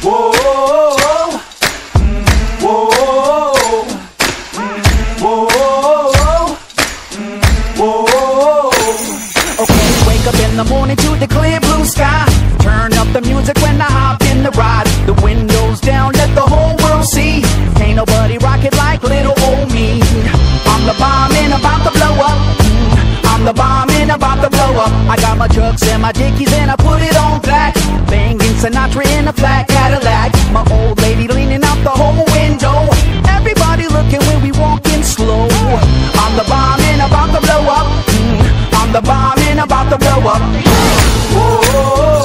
Whoa, whoa, whoa, whoa. Okay, wake up in the morning to the clear blue sky. Turn up the music when I hop in the ride. The windows down, let the whole world see. Ain't nobody rock it like little old me. I'm the bomb and about to blow up. I'm the bomb and about to blow up. I got my trucks and my dickies and I put it on black. Banging Sinatra in a flat Cadillac. My old lady leaning out the whole window. Everybody looking when we walking slow. I'm the bomb and about to blow up. I'm the bomb and about to blow up. Whoa.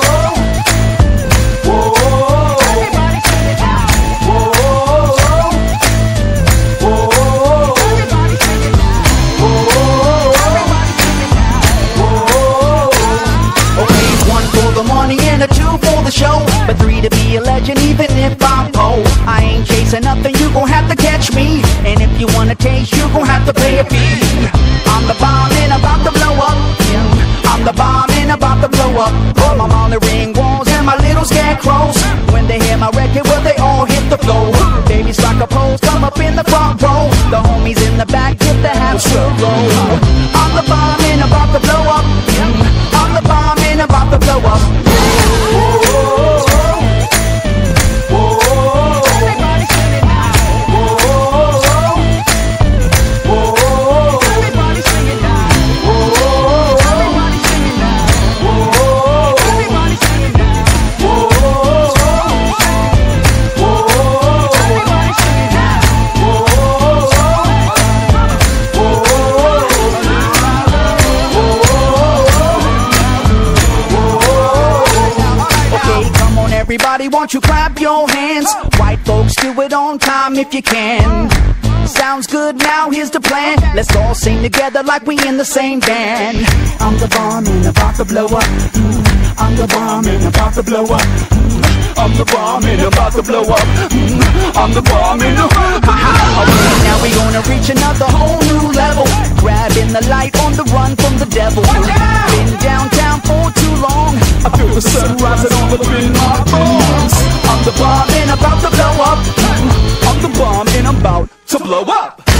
And a 2 for the show, but 3 to be a legend even if I'm poor. I ain't chasing nothing, you gon' have to catch me. And if you wanna taste, you gon' have to pay a fee. I'm the bomb and about to blow up. I'm the bomb and about to blow up. I'm on the ring walls and my little scarecrows. When they hear my record, well they all hit the floor. Babies rock a pose, come up in the front row. The homies in the back get the half slow. I'm the bomb and about to blow up. I'm the bomb and about to blow up. Everybody, won't you clap your hands? White folks, do it on time if you can. Sounds good, now here's the plan. Let's all sing together like we in the same band. I'm the bomb and about to blow up. I'm the bomb and about to blow up. I'm the bomb and about to blow up. I'm the bomb and okay, now we gonna reach another whole new level. Grabbing the light on the run from the devil. Been downtown for too long. I feel the sun rising all up in my bones. I'm the bomb and about to blow up. I'm the bomb and I'm about to blow up.